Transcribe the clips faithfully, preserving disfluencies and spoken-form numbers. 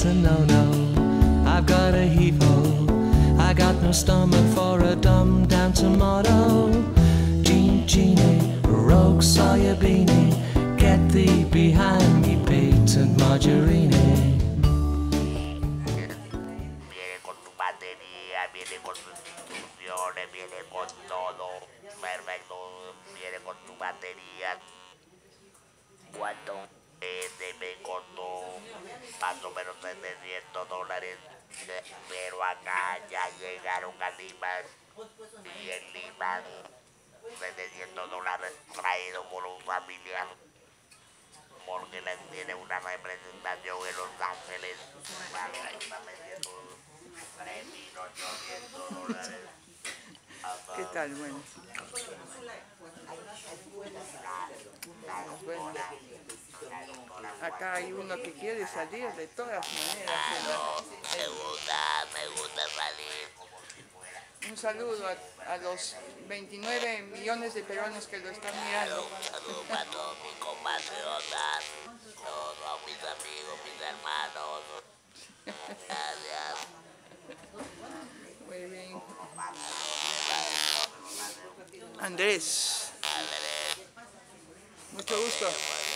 a no-no. I've got a heave-ho. I got no stomach for a dumbed-down tomato. Gene, Genie, rogue soyabini, get thee behind me, patent margarine. Viene con tu batería, viene con sus instrucciones, viene con todo. Perfecto, viene con tu batería. ¿Cuánto? Eh, me costó más o menos setecientos dólares. Pero acá ya llegaron a Lima. Y en Lima, setecientos dólares traído por un familiar. Porque les tiene una representación en Los Ángeles. Ahí está metiendo tres mil ochocientos dólares. ¿Qué tal? Bueno. Bueno, acá hay uno que quiere salir de todas maneras. Claro, me gusta, me gusta salir. Un saludo a, a los veintinueve millones de peruanos que lo están mirando. Un saludo para todos mis compatriotas, todos mis amigos, mis hermanos. Gracias. Muy bien. Andrés. Andrés. Mucho gusto.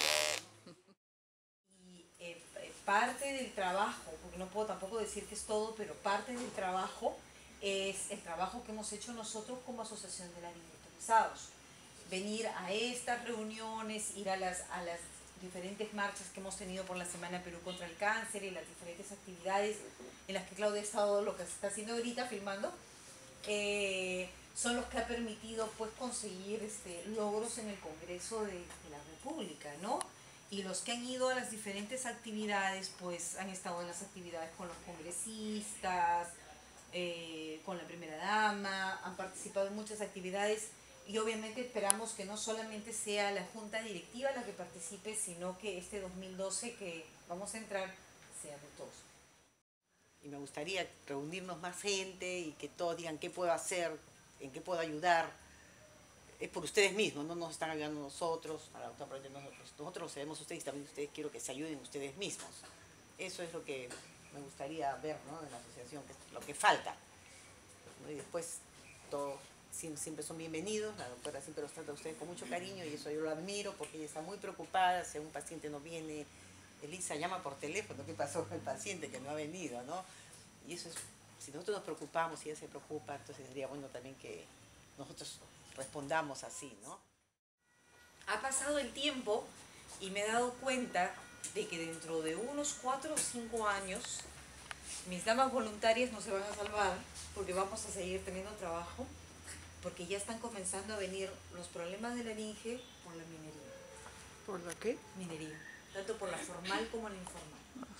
Y eh, parte del trabajo, porque no puedo tampoco decir que es todo, pero parte del trabajo es el trabajo que hemos hecho nosotros como Asociación de Laringotomizados. Venir a estas reuniones, ir a las, a las diferentes marchas que hemos tenido por la Semana Perú contra el Cáncer y las diferentes actividades en las que Claudia ha estado, lo que se está haciendo ahorita, filmando, eh, son los que ha permitido pues conseguir este, logros en el Congreso de, de la República, ¿no? Y los que han ido a las diferentes actividades, pues han estado en las actividades con los congresistas, eh, con la primera dama, han participado en muchas actividades y obviamente esperamos que no solamente sea la junta directiva la que participe, sino que este dos mil doce que vamos a entrar sea de todos. Y me gustaría reunirnos más gente y que todos digan qué puedo hacer, en qué puedo ayudar. Es por ustedes mismos, no nos están ayudando nosotros, para nosotros. Nosotros lo sabemos ustedes y también ustedes quiero que se ayuden ustedes mismos. Eso es lo que me gustaría ver, ¿no?, en la asociación, que es lo que falta. Y después todos siempre son bienvenidos, la doctora siempre los trata a ustedes con mucho cariño y eso yo lo admiro porque ella está muy preocupada. Si un paciente no viene, Elisa llama por teléfono, ¿qué pasó con el paciente que no ha venido?, ¿no? Y eso es, si nosotros nos preocupamos y ella se preocupa, entonces sería bueno también que nosotros respondamos así, ¿no? Ha pasado el tiempo y me he dado cuenta de que dentro de unos cuatro o cinco años mis damas voluntarias no se van a salvar porque vamos a seguir teniendo trabajo, porque ya están comenzando a venir los problemas de laringe por la minería. ¿Por la qué? Minería, tanto por la formal como la informal.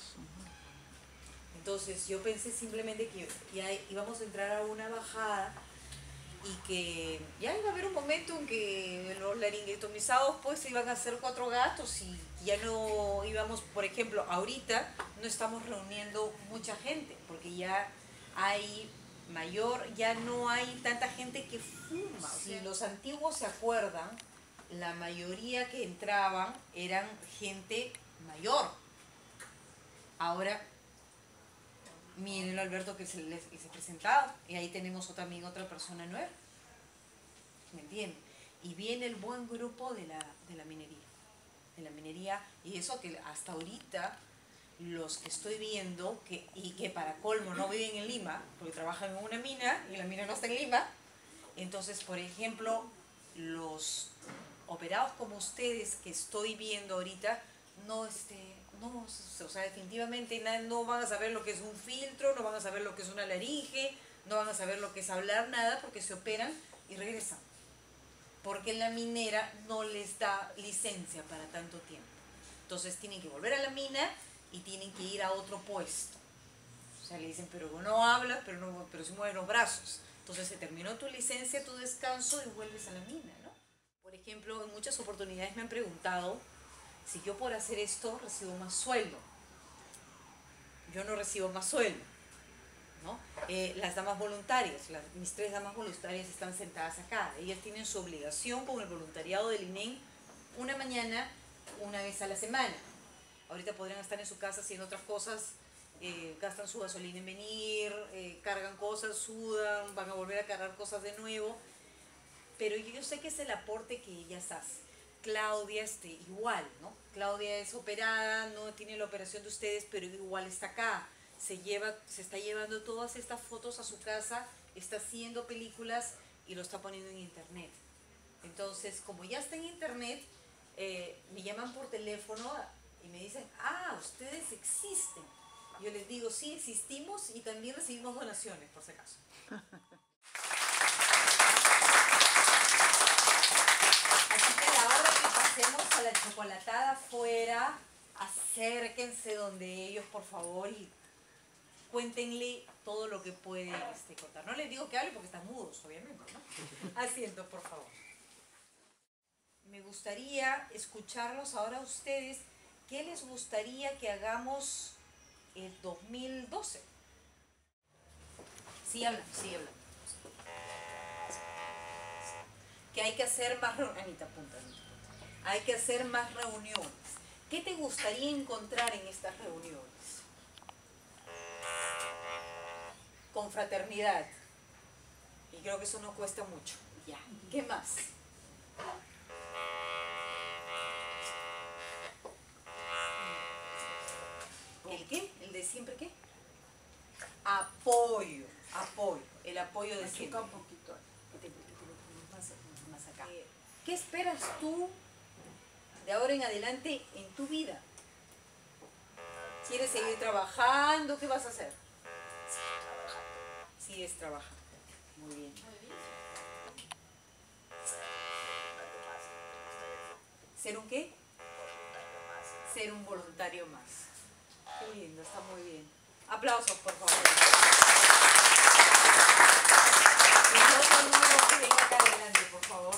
Entonces yo pensé simplemente que ya íbamos a entrar a una bajada y que ya iba a haber un momento en que los laringotomizados pues iban a ser cuatro gatos y ya no íbamos, por ejemplo, ahorita no estamos reuniendo mucha gente porque ya hay mayor, ya no hay tanta gente que fuma. Si los antiguos se acuerdan, la mayoría que entraban eran gente mayor. Ahora, miren Alberto que se les, les he presentado y ahí tenemos también otra persona nueva, ¿me entienden? Y viene el buen grupo de la, de la minería, de la minería y eso que hasta ahorita los que estoy viendo que, y que para colmo no viven en Lima porque trabajan en una mina y la mina no está en Lima, entonces por ejemplo los operados como ustedes que estoy viendo ahorita no este no, o sea, definitivamente no van a saber lo que es un filtro, no van a saber lo que es una laringe, no van a saber lo que es hablar nada porque se operan y regresan. Porque la minera no les da licencia para tanto tiempo. Entonces tienen que volver a la mina y tienen que ir a otro puesto. O sea, le dicen, pero no hablas, pero, no, pero sí mueves los brazos. Entonces se terminó tu licencia, tu descanso y vuelves a la mina, ¿no? Por ejemplo, en muchas oportunidades me han preguntado si yo por hacer esto recibo más sueldo. Yo no recibo más sueldo, ¿no? Eh, las damas voluntarias, las, mis tres damas voluntarias están sentadas acá. Ellas tienen su obligación con el voluntariado del I N E M una mañana, una vez a la semana. Ahorita podrían estar en su casa haciendo otras cosas eh, gastan su gasolina en venir, eh, cargan cosas, sudan, van a volver a cargar cosas de nuevo, pero yo sé que es el aporte que ellas hacen. Claudia, este, igual, ¿no? Claudia es operada, no tiene la operación de ustedes, pero igual está acá. Se, lleva, se está llevando todas estas fotos a su casa, está haciendo películas y lo está poniendo en internet. Entonces, como ya está en internet, eh, me llaman por teléfono y me dicen, ah, ustedes existen. Yo les digo, sí, existimos y también recibimos donaciones, por si acaso. Así que a la hora que pasemos a la chocolatada afuera, acérquense donde ellos, por favor, y cuéntenle todo lo que pueden este, contar. No les digo que hable porque están mudos, obviamente, ¿no? Asiento, por favor. Me gustaría escucharlos ahora a ustedes. ¿Qué les gustaría que hagamos el dos mil doce? Sí hablan, sí hablan. Que hay que hacer más reuniones. Anita, punta, Anita, punta. Hay que hacer más reuniones. ¿Qué te gustaría encontrar en estas reuniones? Confraternidad. Y creo que eso no cuesta mucho. Ya. ¿Qué más? ¿El qué? ¿El de siempre qué? Apoyo. Apoyo. El apoyo de siempre. Un poquito. Más, más acá. ¿Qué esperas tú de ahora en adelante en tu vida? ¿Quieres seguir trabajando? ¿Qué vas a hacer? Sigues trabajando. Muy bien. ¿Ser un qué? Ser un voluntario más. Qué lindo, está muy bien. Aplausos, por favor. El otro número que venga acá adelante, por favor.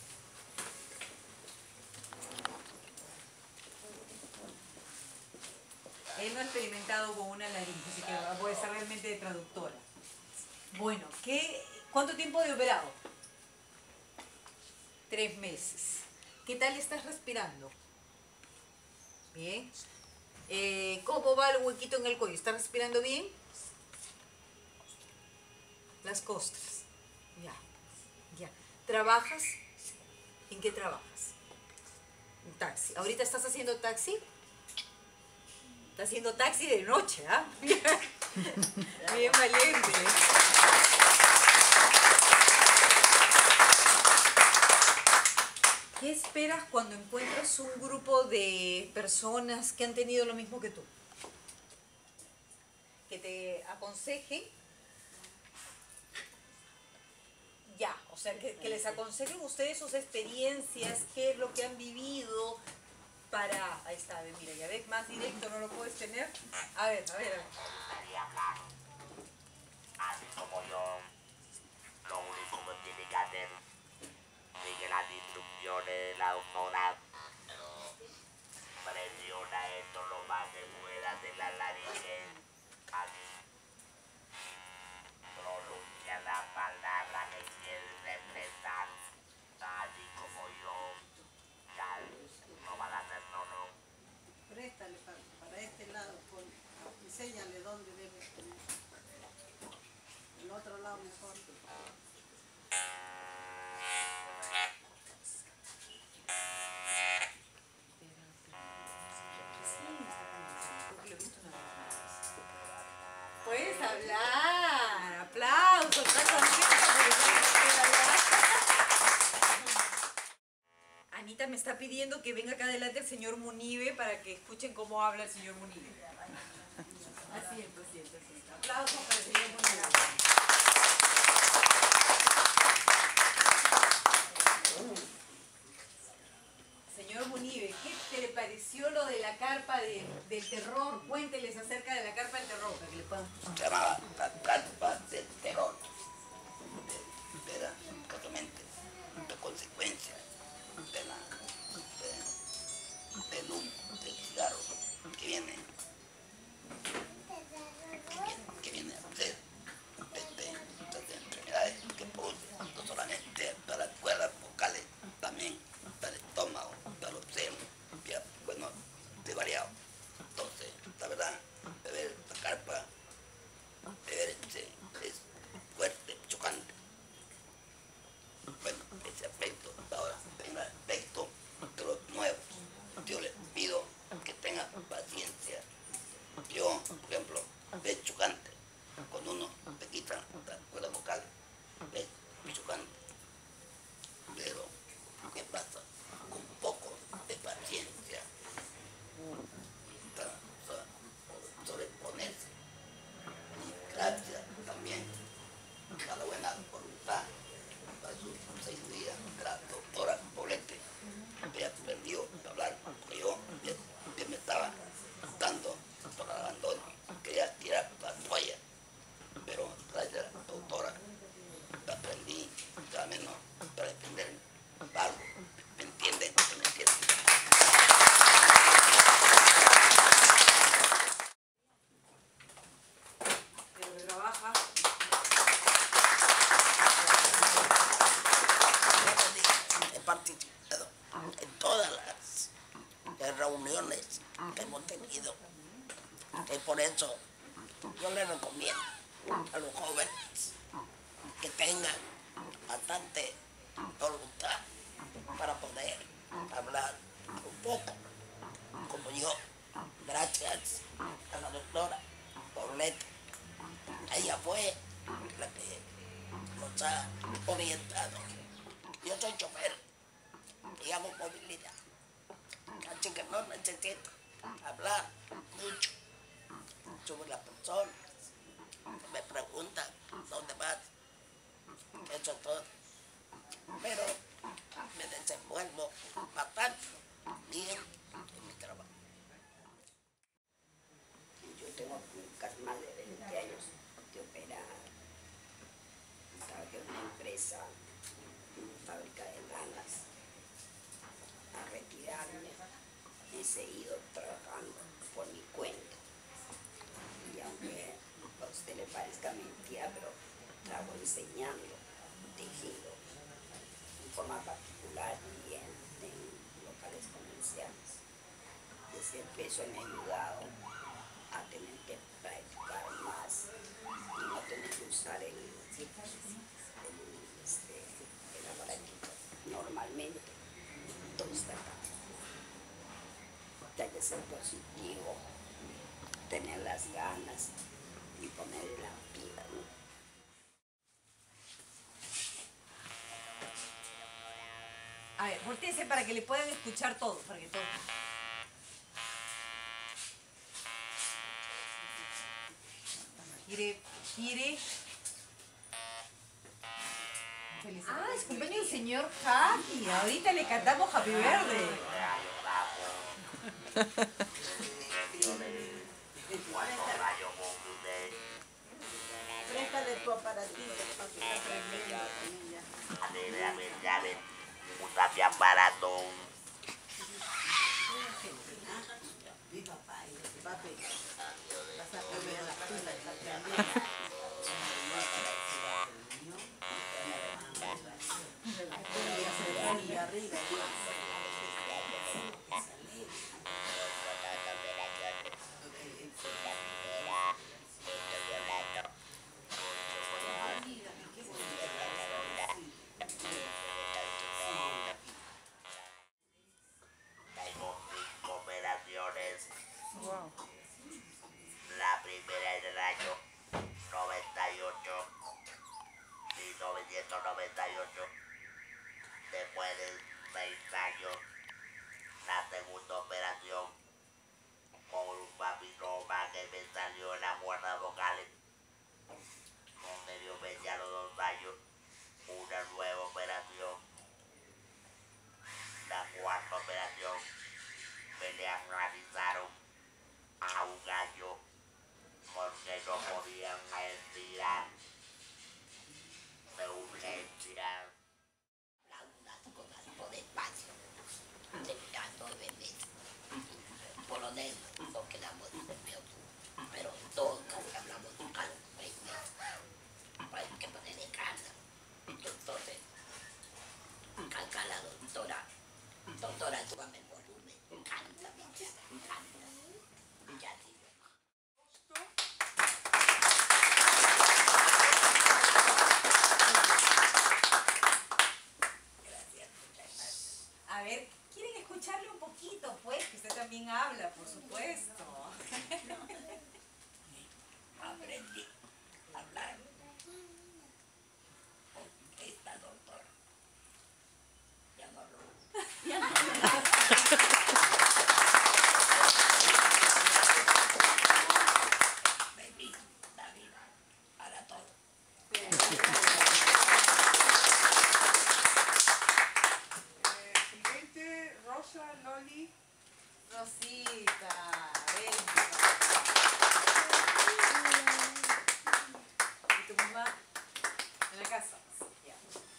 Él no ha experimentado con una laringe, así que voy a ser realmente de traductora. Bueno, ¿qué, ¿cuánto tiempo de operado? Tres meses. ¿Qué tal estás respirando? Bien. Eh, ¿Cómo va el huequito en el cuello? ¿Estás respirando bien? Las costras. Ya, ya. ¿Trabajas? ¿En qué trabajas? En taxi. ¿Ahorita estás haciendo taxi? Está haciendo taxi de noche, ¿ah? ¿eh? Bien valiente. ¿Qué esperas cuando encuentras un grupo de personas que han tenido lo mismo que tú? Que te aconsejen. Ya, o sea, que, que les aconsejen ustedes sus experiencias, qué es lo que han vivido para... Ahí está, a ver, mira, ya ves, más directo no lo puedes tener. A ver, a ver, a ver. gustaría hablar. Así como yo, lo único que tiene que hacer, sigue las instrucciones de la doctora, presiona esto lo más que puedas de la laringe, aquí, pronuncia la palabra que quieres expresar, así como yo, ya, no van a hacer no, no. Préstale para, para este lado, pon, enséñale dónde debe poner. El otro lado mejor. Puedes hablar, aplausos, estás contenta porque sabes que puede hablar. Anita me está pidiendo que venga acá adelante el señor Munive para que escuchen cómo habla el señor Munive. Asiento, asiento, asiento. Aplausos para el señor Munive. Señor Munive, ¿qué te pareció lo de la carpa de, del terror? Cuénteles acerca de la carpa del terror para que le puedan escuchar. Se llamaba la carpa del terror. Era totalmente de consecuencia de la, de, del humo, del cigarro que viene, que viene, que viene a ser de, de, de enfermedades que produce no solamente para las cuerdas vocales, también para el estómago, para los senos, ya, bueno, de variado. Entonces, la verdad, beber la carpa debido. Y por eso yo les recomiendo a los jóvenes que tengan bastante voluntad para poder hablar un poco, como yo, gracias a la doctora Pauleta. Ella fue la que nos ha orientado. Yo soy chofer y hago movilidad. Así que no necesito hablar mucho sobre las personas que me preguntan dónde vas. Eso es todo. Pero me desenvuelvo bastante bien en mi trabajo. Yo tengo casi más de veinte años de operar. Trabajé en una empresa, una fábrica de lanas. A retirarme he seguido trabajando por mi cuenta. Y aunque a usted le parezca mentira, pero trabajo enseñando tejido en forma particular y en, en locales comerciales. Desde el peso me ha ayudado a tener que practicar más y no tener que usar el, el, este, el aparatito normalmente. Todo está acá. Hay que ser positivo, tener las ganas y ponerle la pila, ¿no? A ver, voltéense para que le puedan escuchar todo, para que todo. Gire, gire. Ah, es cumpleaños del señor Happy. Ahorita le cantamos Happy Verde. Préstale tu aparatito para que te aprendiendo con ella. A ver, a ver, ya ven. Usa mi aparato. Papi, vas a cambiar la pila, vas a cambiar. Y arriba. Tengo cinco operaciones. Wow. La primera en el año noventa y ocho, mil novecientos noventa y ocho. Después de seis años, la segunda operación con un papiloma que me salió en las cuerdas vocales. Con medio media a los dos años, una nueva operación. La cuarta operación me la realizaron a un año porque no podían estirar de urgencia. Con algo de espacio, terminando de mes. Por lo menos no quedamos nerviosos, pero todos casi hablamos de cada seis meses. Hay que ponerle casa. Entonces, calca la doctora, doctora, súbame el volumen, canta, canta, y ya sigo. A ver, ¿quieren escucharle un poquito? Pues, que usted también habla, por supuesto. Aprendí a hablar con esta doctora. Ya no lo Baby, David, para todo. Siguiente, Rosa, Loli. Rosita, ven. ¿Y tu mamá? En la casa. Ya.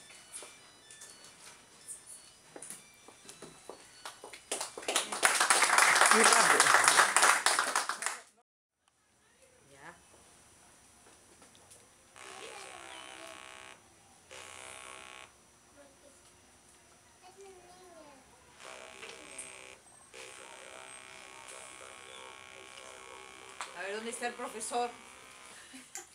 Muy rápido. Ya. A ver, ¿dónde está el profesor?